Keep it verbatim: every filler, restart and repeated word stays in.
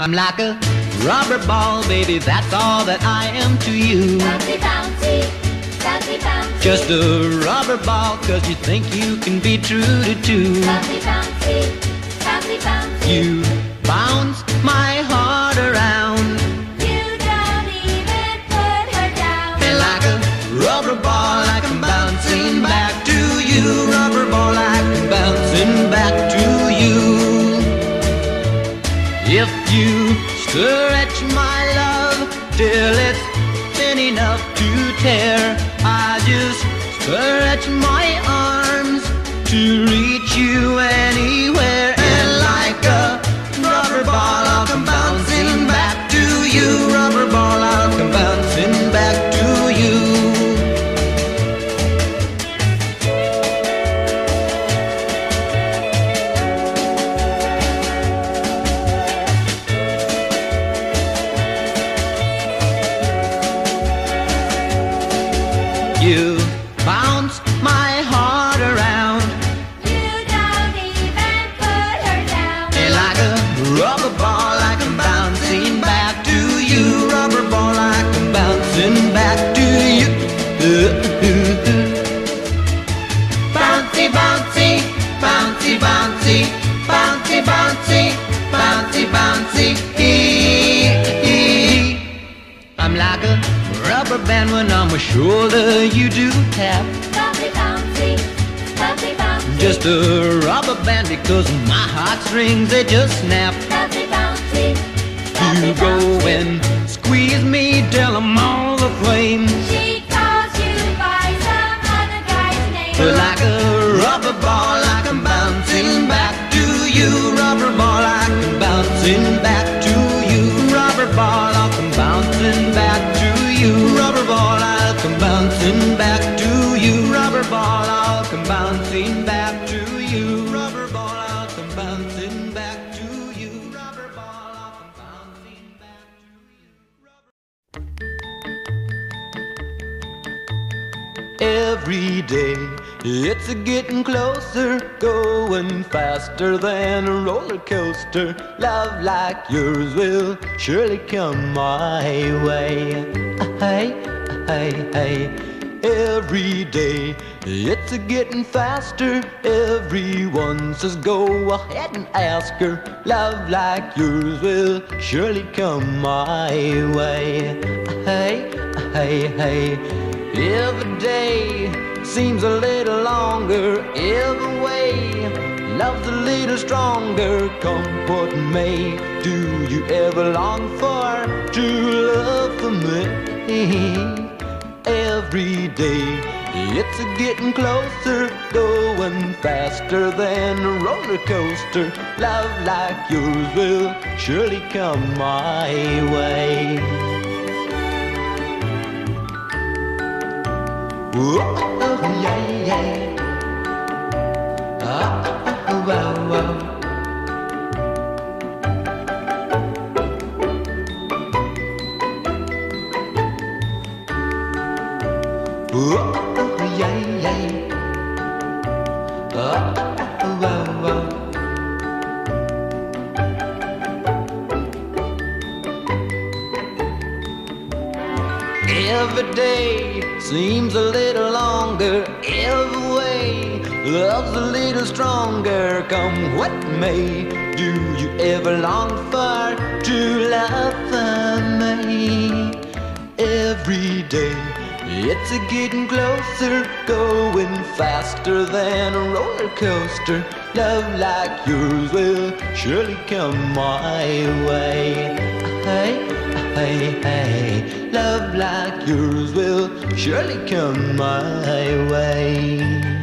I'm like a rubber ball, baby, that's all that I am to you. Bouncy, bouncy, bouncy, bouncy. Just a rubber ball, cause you think you can be true to two. Bouncy, bouncy, bouncy, bouncy. You bounce my heart around. You don't even put her down. And like a rubber ball, I come bouncing back to you. Rubber ball, I come bouncing back to you. If you stretch my love till it's thin enough to tear, I just stretch my arms to reach you anywhere. And like a rubber ball, I'll come bouncing back to you. Rubber ball, I'll come bouncing back to you. You bounce my heart around. You don't even put her down. And like a rubber ball, I come bouncing back to you. Rubber ball, I come bouncing back to you. Bouncy, bouncy, bouncy, bouncy, bouncy, bouncy, bouncy, bouncy. I'm like a rubber band when on my shoulder you do tap. Bouncy, bouncy, bouncy, bouncy. Just a rubber band because my heartstrings they just snap. Bouncy, bouncy, bouncy, You go bouncy. and squeeze me till I'm all aflame. She calls you by some other guy's name. But like a rubber ball, I come bouncing back to you. Rubber ball, I come bouncing back to you. Rubber ball, I'll come bouncing back to you. Rubber ball, I'll come bouncing back to you. Rubber ball, I'll come bouncing back to you. Rubber ball, I'll come bouncing back to you. Rubber ball, I'll come bouncing back to you. Every day it's a getting closer, going faster than a roller coaster. Love like yours will surely come my way. Hey, hey, hey. Every day it's a getting faster. Everyone says go ahead and ask her. Love like yours will surely come my way. Hey, hey, hey. Every day seems a little longer. Every way love's a little stronger. Come what may, do you ever long for true love from me? Every day it's a getting closer, going faster than a roller coaster. Love like yours will surely come my way. Whoa, oh, yeah, yeah. Ah, oh, wow, wow. Whoa, oh, yeah, yeah. Ah, oh, wow, wow. Every day seems a little longer. Every way love's a little stronger. Come what may, do you ever long for true love from me? Every day it's a getting closer, going faster than a roller coaster. Love like yours will surely come my way. Hey, hey, hey. Love like yours will surely come my way.